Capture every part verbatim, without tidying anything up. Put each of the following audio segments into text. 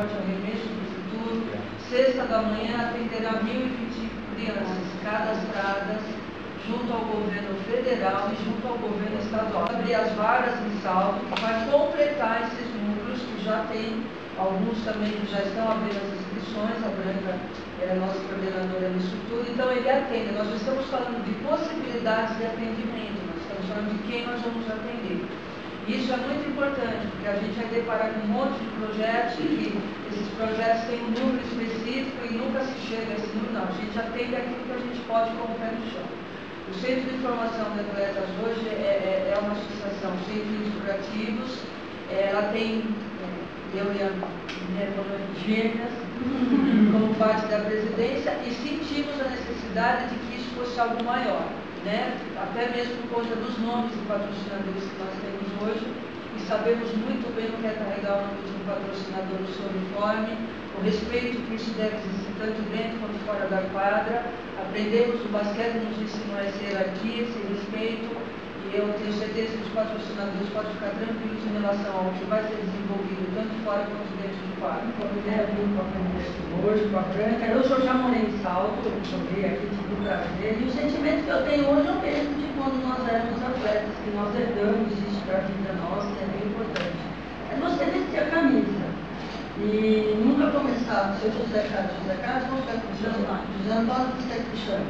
transporte, arremesso do futuro. Sexta da manhã atenderá mil e vinte crianças cadastradas junto ao governo federal e junto ao governo estadual. Abrir as vagas em Salto, que vai completar esses núcleos que já tem, alguns também que já estão abrindo as inscrições. A Branca é a nossa coordenadora nisso tudo. Então ele atende. Nós estamos falando de possibilidades de atendimento, nós estamos falando de quem nós vamos atender. Isso é muito importante, porque a gente vai deparar com um monte de projetos e esses projetos têm um número específico e nunca se chega a esse número, não. A gente atende aquilo que a gente pode com o pé no chão. O Centro de Formação de Atletas hoje é, é, é uma associação sem fins lucrativos, ela tem, eu e a minha gêmeas, como parte da presidência, e sentimos a necessidade de que isso fosse algo maior. Né? Até mesmo por conta dos nomes de patrocinadores que nós temos hoje, e sabemos muito bem o que é carregar o nome de um patrocinador no seu uniforme, o respeito que isso deve existir tanto dentro quanto fora da quadra. Aprendemos, o basquete nos ensinou essa hierarquia, esse respeito, e eu tenho certeza que os patrocinadores podem ficar tranquilos em relação ao que vai ser desenvolvido tanto fora quanto dentro do quadro. Quando eu vim com a aprender hoje, com a Branca, eu já morei em Salto, eu joguei aqui, tive o prazer, e o sentimento que eu tenho hoje é o mesmo de quando nós éramos atletas, que nós herdamos isso para a vida nossa, e é bem importante. É você vestir a camisa. E nunca começar, seu José Carlos, José Carlos, vamos ficar com José Antônio. José Antônio, você que chama.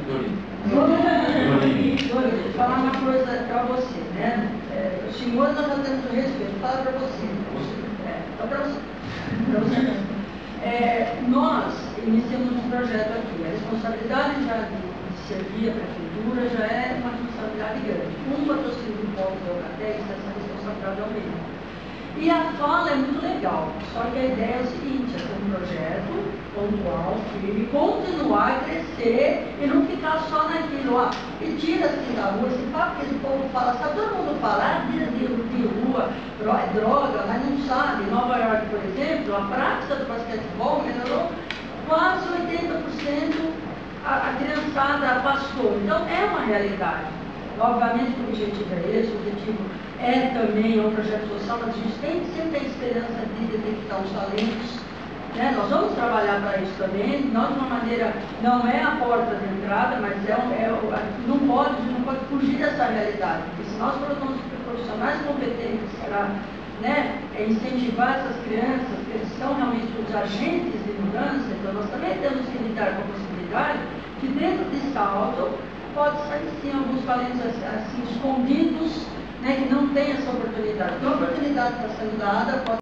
Vou falar uma coisa para você, né? É, o senhor nós já temos o respeito, fala para você. É, só para você. Pra você. É, nós iniciamos um projeto aqui. A responsabilidade já de servir a prefeitura já é uma responsabilidade grande. Um patrocínio do Polo da Alcatex, essa responsabilidade aumenta. E a fala é muito legal, só que a ideia é o seguinte, é ter um projeto pontual, firme, continuar a crescer e não ficar só naquilo, ó, e tira assim da rua, esse papo que esse povo fala, sabe, todo mundo fala, ah, tira de, de rua, é droga, mas não sabe. Em Nova York, por exemplo, a prática do basquetebol melhorou quase oitenta por cento, a, a criançada passou, então é uma realidade. Obviamente que o objetivo é esse, o objetivo é também um projeto social, mas a gente tem, sempre tem esperança de detectar os talentos, né? Nós vamos trabalhar para isso também, não de uma maneira, não é a porta de entrada, mas é, é não pode, não pode fugir dessa realidade, porque se nós colocamos profissionais competentes para, né, incentivar essas crianças, que eles são realmente os agentes de mudança, então nós também temos que lidar com a possibilidade que dentro de Salto pode sair sim alguns talentos assim, escondidos, né, que não têm essa oportunidade. Então a oportunidade está sendo dada, pode